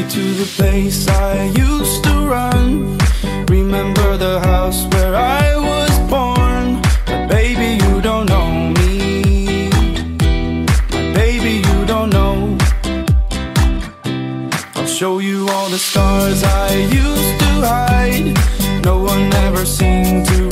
to the place I used to run. Remember the house where I was born. But baby, you don't know me. My baby, you don't know. I'll show you all the stars I used to hide. No one ever seemed to